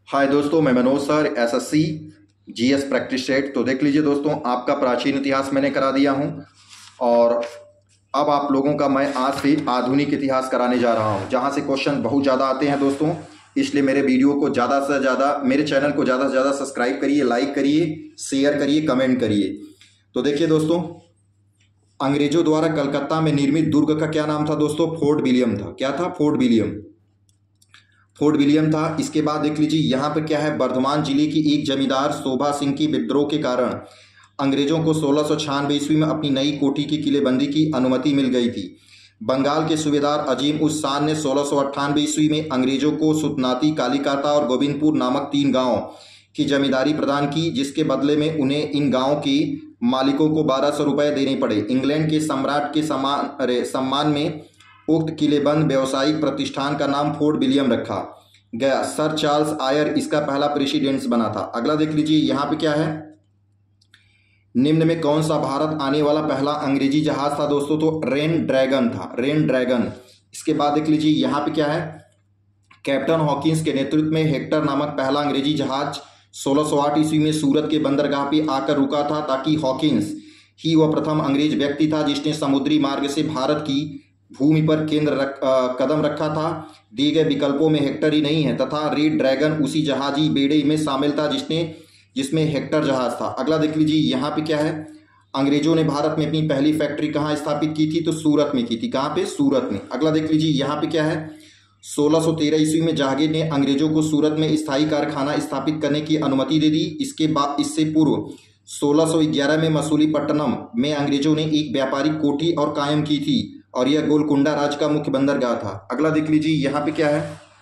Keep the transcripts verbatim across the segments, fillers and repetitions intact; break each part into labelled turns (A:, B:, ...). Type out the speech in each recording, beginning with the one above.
A: हाय दोस्तों, मैं Manoj sir, SSC GS practice set. तो देख लीजिए दोस्तों, आपका प्राचीन इतिहास मैंने करा दिया हूं और अब आप लोगों का मैं आज से आधुनिक इतिहास कराने जा रहा हूं, जहां से क्वेश्चन बहुत ज़्यादा आते हैं दोस्तों। इसलिए मेरे वीडियो को ज़्यादा से ज़्यादा, मेरे चैनल को ज़्यादा से ज़्यादा सब्सक्राइब करिए, लाइक करिए, शेयर करिए, कमेंट करिए। तो देखिए दोस्तों, अंग्रेजों द्वारा कलकत्ता में निर्मित दुर्ग का क्या नाम था दोस्तों? फोर्ट विलियम था। क्या था? Fort William. फोर्ट विलियम था। इसके बाद देख लीजिए यहाँ पे क्या है, बर्धमान जिले की एक जमींदार शोभा सिंह की विद्रोह के कारण अंग्रेजों को सोलह सौ छियानवे ईस्वी में अपनी नई कोठी की किलेबंदी की अनुमति मिल गई थी। बंगाल के सूबेदार अजीम उस शान ने सोलह सौ अट्ठानवे ईस्वी में अंग्रेजों को सुतनाती, कालीकाता और गोविंदपुर नामक तीन गांवों की जमींदारी प्रदान की, जिसके बदले में उन्हें इन गांवों के मालिकों को बारह सौ रुपये देने पड़े। इंग्लैंड के सम्राट के सम्मान अरे सम्मान में उक्त किलेबंद व्यावसायिक प्रतिष्ठान का नाम फोर्ट विलियम रखा गया। सर चार्ल्स आयर इसका पहला प्रेसिडेंट बना था। अगला देख लीजिए यहाँ पे क्या है, निम्न में कौन सा भारत आने वाला पहला अंग्रेजी जहाज था दोस्तों? तो रेन ड्रैगन था, रेन ड्रैगन। इसके बाद देख लीजिए यहाँ पे क्या है, कैप्टन हॉकिंस के नेतृत्व में हेक्टर नामक पहला अंग्रेजी जहाज सोलह सौ आठ ईस्वी में सूरत के बंदरगाह पे आकर रुका था, ताकि हॉकिंस ही वह प्रथम अंग्रेज व्यक्ति था जिसने समुद्री मार्ग से भारत की भूमि पर केंद्र रख, आ, कदम रखा था। दिए गए विकल्पों में हेक्टर ही नहीं है तथा रेड ड्रैगन उसी जहाजी बेड़े में शामिल था जिसने जिसमें हेक्टर जहाज था। अगला देख लीजिए यहाँ पे क्या है, अंग्रेजों ने भारत में अपनी पहली फैक्ट्री कहाँ स्थापित की थी? तो सूरत में की थी। कहाँ पे? सूरत में। अगला देख लीजिए यहाँ पे क्या है, सोलह सौ तेरह ईस्वी में जहांगीर ने अंग्रेजों को सूरत में स्थायी कारखाना स्थापित करने की अनुमति दे दी। इसके बाद इससे पूर्व सोलह सौ ग्यारह में मसूलीपट्टनम में अंग्रेजों ने एक व्यापारिक कोठी और कायम की थी और यह गोलकुंडा राज्य का मुख्य बंदरगाह था। अगला देख लीजिए यहाँ पे क्या है,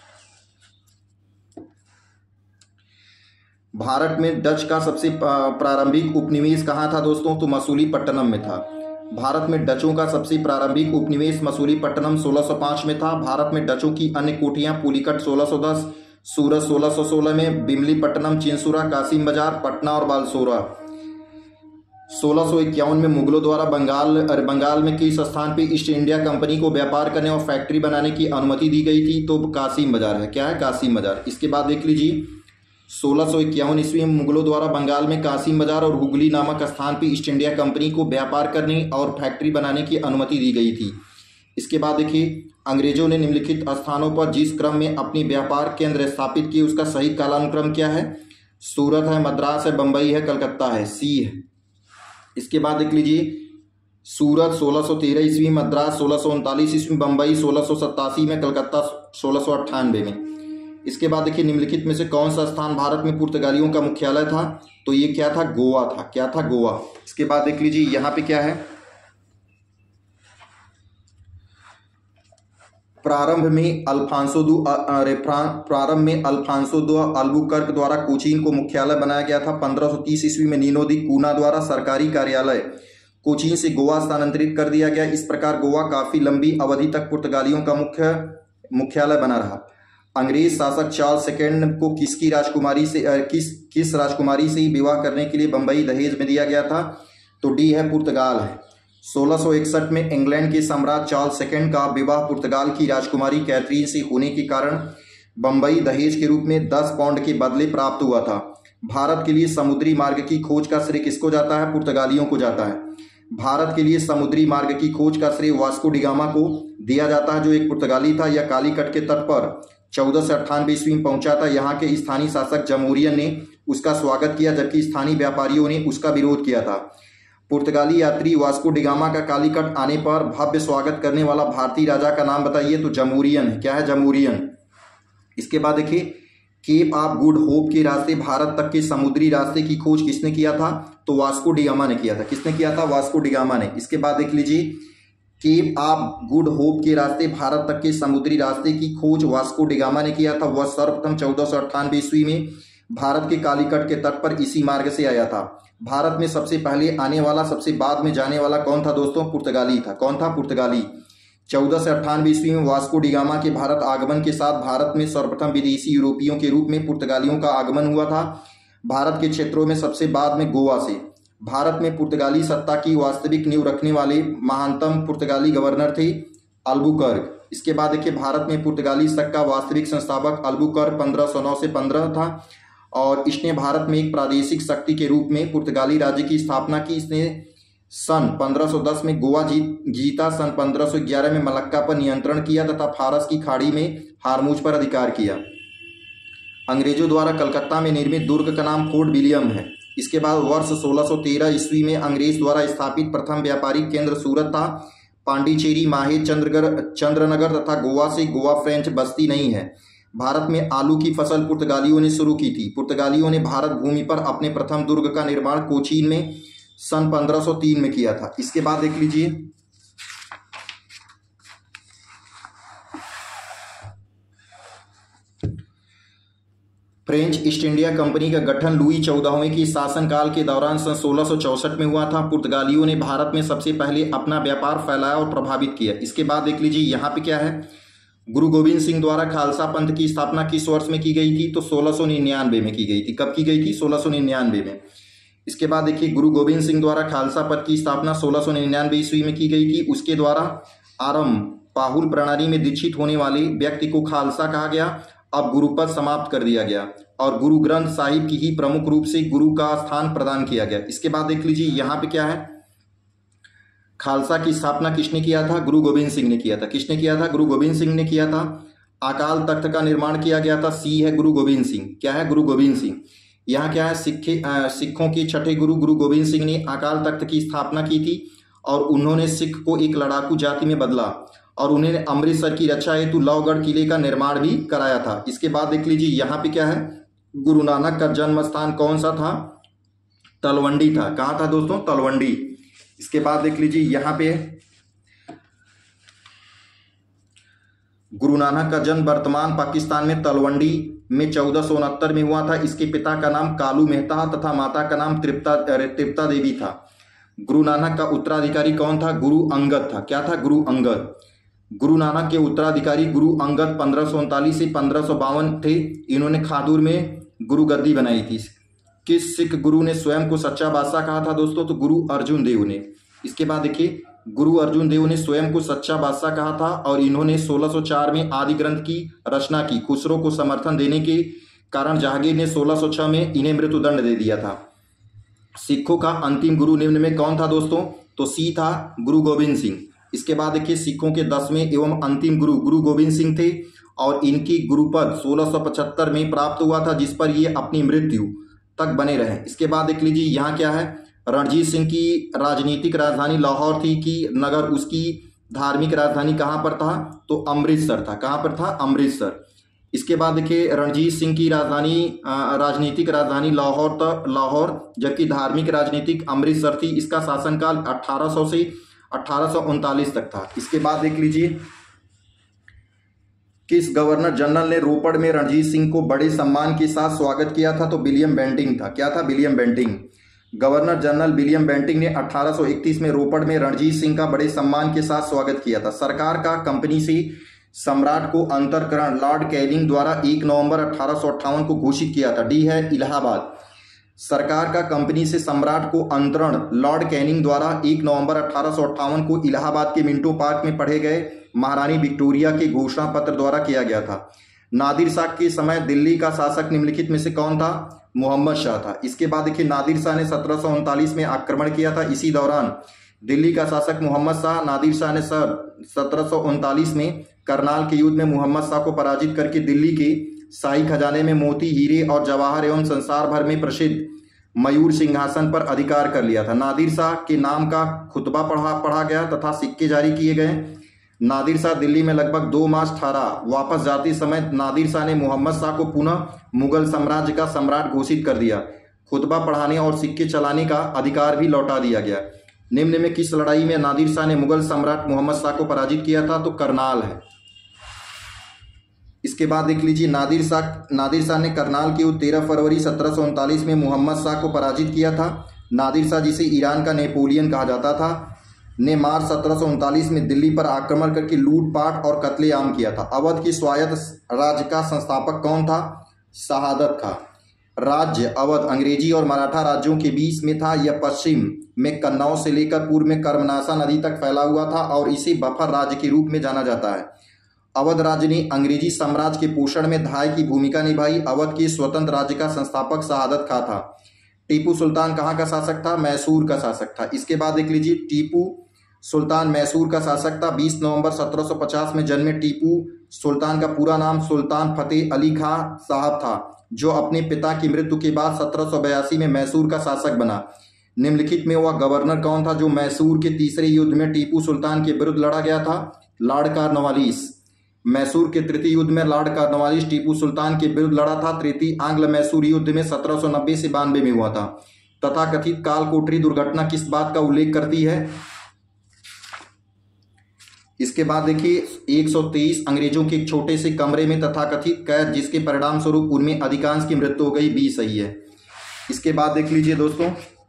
A: भारत में डच का सबसे प्रारंभिक उपनिवेश कहाँ था दोस्तों? तो मसूलीपट्टनम में था। भारत में डचों का सबसे प्रारंभिक उपनिवेश मसूलीपट्टनम सोलह सौ पाँच में था। भारत में डचों की अन्य कोठियां पुलिकट सोलह सौ दस, सूरत सोलह सौ सोलह में, बिमलीपट्टनम, चिंसुरा, कासिम बाजार, पटना और बालसोरा। सोलह सौ इक्यावन में मुगलों द्वारा बंगाल बंगाल में किस स्थान पे ईस्ट इंडिया कंपनी को व्यापार करने और फैक्ट्री बनाने की अनुमति दी गई थी? तो कासिम बाजार है। क्या है? कासिम बाजार। इसके बाद देख लीजिए, सोलह सौ इक्यावन ईस्वी में मुगलों द्वारा बंगाल में कासिम बाजार और हुगली नामक स्थान पर ईस्ट इंडिया कंपनी को व्यापार करने और फैक्ट्री बनाने की अनुमति दी गई थी। इसके बाद देखिए, अंग्रेजों ने निम्नलिखित स्थानों पर जिस क्रम में अपनी व्यापार केंद्र स्थापित किए उसका सही कालानुक्रम क्या है? सूरत है, मद्रास है, बंबई है, कलकत्ता है। सी है। इसके बाद देख लीजिए, सूरत सोलह सौ तेरह ईस्वी, मद्रास सोलह सौ उनतालीस ईस्वी, बंबई सोलह सौ सत्तासी में, कलकत्ता सोलह सौ अट्ठानवे में। इसके बाद देखिए, निम्नलिखित में से कौन सा स्थान भारत में पुर्तगालियों का मुख्यालय था? तो ये क्या था? गोवा था। क्या था? गोवा। इसके बाद देख लीजिए यहाँ पे क्या है, प्रारंभ में अल्फांसो दो अरे प्रारंभ में अल्फांसो दो अल्बुकर्क द्वारा कोचीन को मुख्यालय बनाया गया था। पंद्रह सौ तीस ईस्वी में नीनो दी कूना द्वारा सरकारी कार्यालय कोचीन से गोवा स्थानांतरित कर दिया गया। इस प्रकार गोवा काफी लंबी अवधि तक पुर्तगालियों का मुख्य मुख्यालय बना रहा। अंग्रेज शासक चार्ल्स सेकेंड को किसकी राजकुमारी से किस किस राजकुमारी से ही विवाह करने के लिए बंबई दहेज में दिया गया था? तो डी है, पुर्तगाल है। सोलह सौ इकसठ में इंग्लैंड के सम्राट चार्ल्स सेकेंड का विवाह पुर्तगाल की राजकुमारी कैथरीन से होने के कारण बंबई दहेज के रूप में दस पाउंड के बदले प्राप्त हुआ था। भारत के लिए समुद्री मार्ग की खोज का श्रेय किसको जाता है? पुर्तगालियों को जाता है। भारत के लिए समुद्री मार्ग की खोज का श्रेय वास्को डिगामा को दिया जाता है, जो एक पुर्तगाली था। यह कालीकट के तट पर चौदह सौ अट्ठानवे ईस्वी में पहुंचा था। यहाँ के स्थानीय शासक जमूरियन ने उसका स्वागत किया, जबकि स्थानीय व्यापारियों ने उसका विरोध किया था। पुर्तगाली यात्री वास्को डिगामा का कालीकट आने पर भव्य स्वागत करने वाला भारतीय राजा का नाम बताइए? तो जमूरियन है। क्या है? जमूरियन। इसके बाद देखिए, केप ऑफ गुड होप के रास्ते भारत तक के समुद्री रास्ते की खोज किसने किया था? तो वास्को डिगामा ने किया था। किसने किया था? वास्को डिगामा ने। इसके बाद देख लीजिए, केप ऑफ गुड होप के रास्ते भारत तक के समुद्री रास्ते की खोज वास्को डिगामा ने किया था। वह सर्वप्रथम चौदह सौ अट्ठानवे ईस्वी में भारत के कालीकट के तट पर इसी मार्ग से आया था। भारत में सबसे पहले आने वाला, सबसे बाद में जाने वाला कौन था दोस्तों? पुर्तगाली था। कौन था? पुर्तगाली। चौदह सौ अट्ठानवे ईस्वी में वास्को डिगामा के भारत आगमन के साथ भारत में सर्वप्रथम विदेशी यूरोपियों के रूप में पुर्तगालियों का आगमन हुआ था। भारत के क्षेत्रों में सबसे बाद में गोवा से। भारत में पुर्तगाली सत्ता की वास्तविक नींव रखने वाले महानतम पुर्तगाली गवर्नर थे अल्बुकर्क। इसके बाद देखिए भारत में पुर्तगाली शक का वास्तविक संस्थापक अल्बुकर्क पंद्रह सौ नौ से पंद्रह था और इसने भारत में एक प्रादेशिक शक्ति के रूप में पुर्तगाली राज्य की स्थापना की। इसने सन पंद्रह सौ दस में गोवा जीत जीता, सन पंद्रह सौ ग्यारह में मलक्का पर नियंत्रण किया तथा फारस की खाड़ी में हारमूज पर अधिकार किया। अंग्रेजों द्वारा कलकत्ता में निर्मित दुर्ग का नाम फोर्ट विलियम है। इसके बाद वर्ष सोलह सौ तेरह ईस्वी में अंग्रेज द्वारा स्थापित प्रथम व्यापारिक केंद्र सूरत था। पांडिचेरी, माहे, चंद्रगर चंद्रनगर तथा गोवा से गोवा फ्रेंच बस्ती नहीं है। भारत में आलू की फसल पुर्तगालियों ने शुरू की थी। पुर्तगालियों ने भारत भूमि पर अपने प्रथम दुर्ग का निर्माण कोचीन में सन पंद्रह सौ तीन में किया था। इसके बाद देख लीजिए फ्रेंच ईस्ट इंडिया कंपनी का गठन लुई चौदहवें की शासनकाल के दौरान सन सोलह सौ चौसठ में हुआ था। पुर्तगालियों ने भारत में सबसे पहले अपना व्यापार फैलाया और प्रभावित किया। इसके बाद देख लीजिए यहाँ पे क्या है, गुरु गोविंद सिंह द्वारा खालसा पंथ की स्थापना किस वर्ष में की गई थी? तो सोलह सौ निन्यानवे में की गई थी। कब की गई थी? सोलह सौ निन्यानवे में। इसके बाद देखिए गुरु गोविंद सिंह द्वारा खालसा पंथ की स्थापना सोलह सौ निन्यानवे ईस्वी में की गई थी। उसके द्वारा आरंभ पाहुल प्रणाली में दीक्षित होने वाले व्यक्ति को खालसा कहा गया। अब गुरुपद समाप्त कर दिया गया और गुरु ग्रंथ साहिब की ही प्रमुख रूप से गुरु का स्थान प्रदान किया गया। इसके बाद देख लीजिए यहाँ पे क्या है, खालसा की स्थापना किसने किया था? गुरु गोविंद सिंह ने किया था। किसने किया था? गुरु गोविंद सिंह ने किया था। अकाल तख्त का निर्माण किया गया था। सी है गुरु गोविंद सिंह। क्या है? गुरु गोविंद सिंह। यहाँ क्या है, सिखे सिखों के छठे गुरु गुरु गोविंद सिंह ने अकाल तख्त की स्थापना की थी और उन्होंने सिख को एक लड़ाकू जाति में बदला और उन्हें अमृतसर की रक्षा हेतु लौहगढ़ किले का निर्माण भी कराया था। इसके बाद देख लीजिए यहाँ पे क्या है, गुरु नानक का जन्म स्थान कौन सा था? तलवंडी था। कहाँ था दोस्तों? तलवंडी। इसके बाद देख लीजिए यहाँ पे गुरु नानक का जन्म वर्तमान पाकिस्तान में तलवंडी में चौदह सौ उनहत्तर में हुआ था। इसके पिता का नाम कालू मेहता तथा माता का नाम तृप्ता तृप्ता देवी था। गुरु नानक का उत्तराधिकारी कौन था? गुरु अंगद था। क्या था? गुरु अंगद। गुरु नानक के उत्तराधिकारी गुरु अंगद पंद्रह सौ उनतालीस से पंद्रह सौ बावन थे। इन्होंने खादुर में गुरु गद्दी बनाई थी। किस सिख गुरु ने स्वयं को सच्चा बादशाह कहा था दोस्तों? तो गुरु अर्जुन देव ने। इसके बाद देखिए गुरु अर्जुन देव ने स्वयं को सच्चा बादशाह कहा था और इन्होंने सोलह सौ चार में आदि ग्रंथ की रचना की। खुसरो को समर्थन देने के कारण जहांगीर ने सोलह सौ छह में इन्हें मृत्युदंड दे दिया था। सिखों का अंतिम गुरु निम्न में कौन था दोस्तों? तो सी था गुरु गोविंद सिंह। इसके बाद देखिए सिखों के दसवें एवं अंतिम गुरु गुरु गोविंद सिंह थे और इनकी गुरुपद सोलह सौ पचहत्तर में प्राप्त हुआ था, जिस पर ये अपनी मृत्यु तक बने रहे। इसके बाद देख लीजिए यहाँ क्या है, रणजीत सिंह की राजनीतिक राजधानी लाहौर थी कि नगर उसकी धार्मिक राजधानी कहाँ पर था? तो अमृतसर था। कहाँ पर था? अमृतसर। इसके बाद देखिए रणजीत सिंह की राजधानी राजनीतिक राजधानी लाहौर था लाहौर जबकि धार्मिक राजनीतिक अमृतसर थी। इसका शासनकाल अठारह सौ से अठारह सौ उनतालीस तक था। इसके बाद देख लीजिए किस गवर्नर जनरल ने रोपड़ में रणजीत सिंह को बड़े सम्मान के साथ स्वागत किया था? तो विलियम बेंटिंग था। क्या था? William Bentinck. Governor general William Bentinck ने अठारह सौ इकतीस में रोपड़ में रणजीत सिंह का बड़े सम्मान के साथ स्वागत किया था। सरकार का कंपनी से सम्राट को अंतरकरण लॉर्ड कैनिंग द्वारा एक नवंबर अठारह सौ अट्ठावन को घोषित किया था। डी है इलाहाबाद। सरकार का कंपनी से सम्राट को अंतरण लॉर्ड कैनिंग द्वारा एक नवंबर अठारह सौ अट्ठावन को इलाहाबाद के मिंटो पार्क में पढ़े गए महारानी विक्टोरिया के घोषणा पत्र द्वारा किया गया था। नादिर शाह के समय दिल्ली का शासक निम्नलिखित में से कौन था? मोहम्मद शाह था। इसके बाद देखिए नादिर शाह ने सत्रह सौ उनतालीस में आक्रमण किया था। इसी दौरान दिल्ली का शासक मोहम्मद शाह नादिर शाह ने सत्रह सौ उनतालीस में करनाल के युद्ध में मोहम्मद शाह को पराजित करके दिल्ली के शाही खजाने में मोती, हीरे और जवाहर एवं संसार भर में प्रसिद्ध मयूर सिंहासन पर अधिकार कर लिया था। नादिर शाह के नाम का खुतबा पढ़ा पढ़ा गया तथा सिक्के जारी किए गए। नादिर शाह दिल्ली में लगभग दो मास ठहरा। वापस जाते समय नादिर शाह ने मोहम्मद शाह को पुनः मुगल साम्राज्य का सम्राट घोषित कर दिया। खुतबा पढ़ाने और सिक्के चलाने का अधिकार भी लौटा दिया गया। निम्न में किस लड़ाई में नादिर शाह ने मुगल सम्राट मोहम्मद शाह को पराजित किया था? तो करनाल है। इसके बाद देख लीजिए नादिर शाह नादिर शाह ने करनाल के तेरह फरवरी सत्रह सौ उनतालीस में मोहम्मद शाह को पराजित किया था। नादिर शाह, जिसे ईरान का नेपोलियन कहा जाता था, ने मार्च सत्रह सौ उनतालीस में दिल्ली पर आक्रमण करके लूटपाट और कत्लेआम किया था। अवध की स्वायत्त राज्य का संस्थापक कौन था? शहादत खां। राज्य अवध अंग्रेजी और मराठा राज्यों के बीच में था। यह पश्चिम में कन्नौज से लेकर पूर्व में कर्मनाशा नदी तक फैला हुआ था और इसे बफर राज्य के रूप में जाना जाता है। अवध राज्य ने अंग्रेजी साम्राज्य के पोषण में धाय की भूमिका निभाई। अवध के स्वतंत्र राज्य का संस्थापक शहादत खां था। टीपू सुल्तान कहाँ का शासक था? मैसूर का शासक था। इसके बाद देख लीजिए, टीपू सुल्तान मैसूर का शासक था। बीस नवंबर सत्रह सौ पचास में जन्मे टीपू सुल्तान का पूरा नाम सुल्तान फतेह अली खां साहब था, जो अपने पिता की मृत्यु के बाद सत्रह सौ बयासी में मैसूर का शासक बना। निम्नलिखित में वह गवर्नर कौन था जो मैसूर के तीसरे युद्ध में टीपू सुल्तान के विरुद्ध लड़ा गया था? Lord Cornwallis. मैसूर के तृतीय युद्ध में लॉर्ड कॉर्नवालिस टीपू सुल्तान के विरुद्ध लड़ा था। तृतीय आंग्ल मैसूर युद्ध में सत्रह सौ नब्बे से बानवे में हुआ था। तथाकथित कालकोठरी दुर्घटना किस बात का उल्लेख करती है? इसके बाद देखिए, एक सौ तेईस अंग्रेजों के एक छोटे से कमरे में तथाकथित कैद, जिसके परिणाम स्वरूप उनमें अधिकांश की मृत्यु हो गई। बी सही है। इसके बाद देख लीजिए दोस्तों,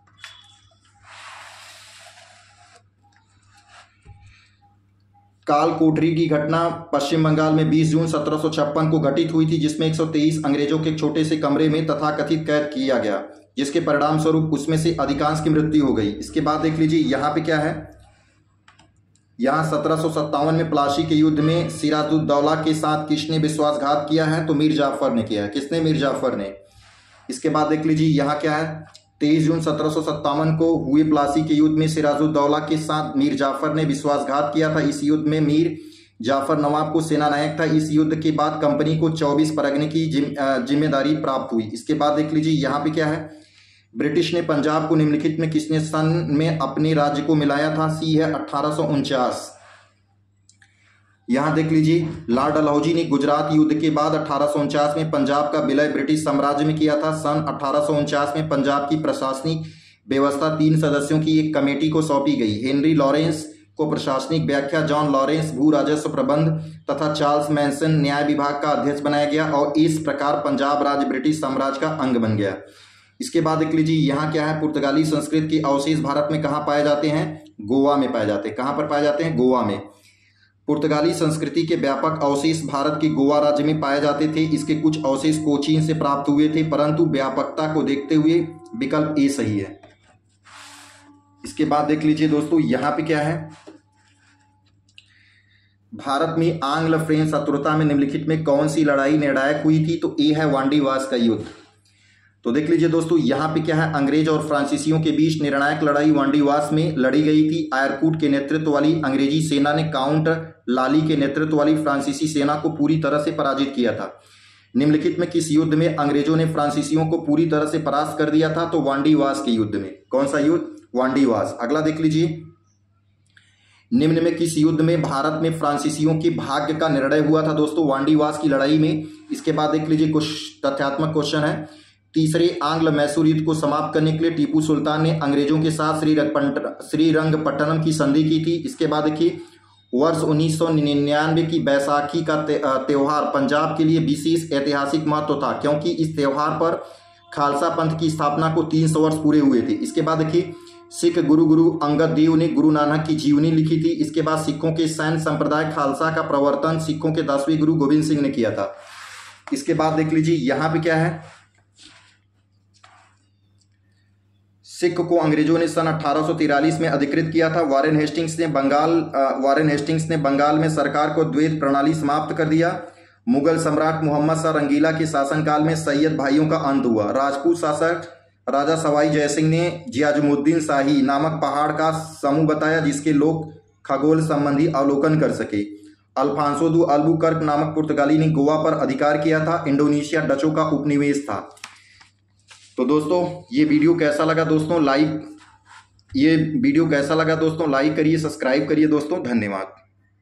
A: काल कोठरी की घटना पश्चिम बंगाल में बीस जून सत्रह सौ छप्पन को घटित हुई थी, जिसमें एक सौ तेईस अंग्रेजों के एक छोटे से कमरे में तथाकथित कैद किया गया, जिसके परिणाम स्वरूप उसमें से अधिकांश की मृत्यु हो गई। इसके बाद देख लीजिए, यहाँ पे क्या है, यहाँ सत्रह सौ सत्तावन में प्लासी के युद्ध में सिराजुद्दौला के साथ किसने विश्वासघात किया है? तो मीर जाफर ने किया है। किसने? मीर जाफर ने। इसके बाद देख लीजिए, यहाँ क्या है, तेईस जून सत्रह सौ सत्तावन को हुए प्लासी के युद्ध में सिराजुद्दौला के साथ मीर जाफर ने विश्वासघात किया था। इस युद्ध में मीर जाफर नवाब को सेनानायक था। इस युद्ध के बाद कंपनी को चौबीस परगने की जिम्मेदारी प्राप्त हुई। इसके बाद देख लीजिए, यहाँ पे क्या है, ब्रिटिश ने पंजाब को निम्नलिखित में किसने सन में अपने राज्य को मिलाया था? सी है अठारह सौ उनचास। यहां देख लीजिए, लॉर्ड डलहौजी ने गुजरात युद्ध के बाद अठारह सौ उनचास में पंजाब का विलय ब्रिटिश साम्राज्य में किया था। सन अठारह सौ उनचास में पंजाब की प्रशासनिक व्यवस्था तीन सदस्यों की एक कमेटी को सौंपी गई। हेनरी लॉरेंस को प्रशासनिक व्याख्या, जॉन लॉरेंस भू राजस्व प्रबंध तथा चार्ल्स मैनसन न्याय विभाग का अध्यक्ष बनाया गया और इस प्रकार पंजाब राज्य ब्रिटिश साम्राज्य का अंग बन गया। इसके बाद देख लीजिए, यहाँ क्या है, पुर्तगाली संस्कृत के अवशेष भारत में कहाँ पाए जाते हैं? गोवा में पाए जाते हैं। कहाँ पर पाए जाते हैं? गोवा में। पुर्तगाली संस्कृति के व्यापक अवशेष भारत के गोवा राज्य में पाए जाते थे। इसके कुछ अवशेष कोचीन से प्राप्त हुए थे, परंतु व्यापकता को देखते हुए विकल्प ए सही है। इसके बाद देख लीजिए दोस्तों, यहाँ पे क्या है, भारत में आंग्ल फ्रेंच शत्रुता में निम्नलिखित में कौन सी लड़ाई निर्णायक हुई थी? तो ए है वांडीवास का युद्ध। तो देख लीजिए दोस्तों, यहाँ पे क्या है, अंग्रेज और फ्रांसीसियों के बीच निर्णायक लड़ाई वांडीवास में लड़ी गई थी। आयरकूट के नेतृत्व वाली अंग्रेजी सेना ने काउंट लाली के नेतृत्व वाली फ्रांसीसी सेना को पूरी तरह से पराजित किया था। निम्नलिखित में किस युद्ध में अंग्रेजों ने फ्रांसीसियों को पूरी तरह से परास्त कर दिया था? तो वांडीवास के युद्ध में। कौन सा युद्ध? वांडीवास। अगला देख लीजिए, निम्न में किस युद्ध में भारत में फ्रांसीसियों के भाग्य का निर्णय हुआ था? दोस्तों वांडीवास की लड़ाई में। इसके बाद देख लीजिए, कुछ तथ्यात्मक क्वेश्चन है। तीसरे आंग्ल मैसूर युद्ध को समाप्त करने के लिए टीपू सुल्तान ने अंग्रेजों के साथ श्रीरंगपट्टनम की संधि की थी। इसके बाद देखिए, वर्ष उन्नीस सौ निन्यानवे की बैसाखी का त्यौहार पंजाब के लिए विशेष ऐतिहासिक महत्व था, क्योंकि इस त्यौहार पर खालसा पंथ की स्थापना को तीन सौ वर्ष पूरे हुए थे। इसके बाद देखिए, सिख गुरु गुरु अंगद देव ने गुरु नानक की जीवनी लिखी थी। इसके बाद सिखों के सैन्य संप्रदाय खालसा का प्रवर्तन सिखों के दसवें गुरु गोविंद सिंह ने किया था। इसके बाद देख लीजिए, यहाँ पे क्या है, सिख को अंग्रेजों ने सन अठारह सौ तिरालीस में अधिकृत किया था। वारेन हेस्टिंग्स ने बंगाल वारेन हेस्टिंग्स ने बंगाल में सरकार को द्वैत प्रणाली समाप्त कर दिया। मुगल सम्राट मोहम्मद शाह रंगीला के शासनकाल में सैयद भाइयों का अंत हुआ। राजपूत शासक राजा सवाई जयसिंह ने जियाजुमुद्दीन शाही नामक पहाड़ का समूह बताया, जिसके लोग खगोल संबंधी अवलोकन कर सके। अल्फांसो दु अल्बुकर्क नामक पुर्तगाली ने गोवा पर अधिकार किया था। इंडोनेशिया डचों का उपनिवेश था। तो दोस्तों ये वीडियो कैसा लगा दोस्तों, लाइक ये वीडियो कैसा लगा दोस्तों लाइक करिए, सब्सक्राइब करिए दोस्तों। धन्यवाद।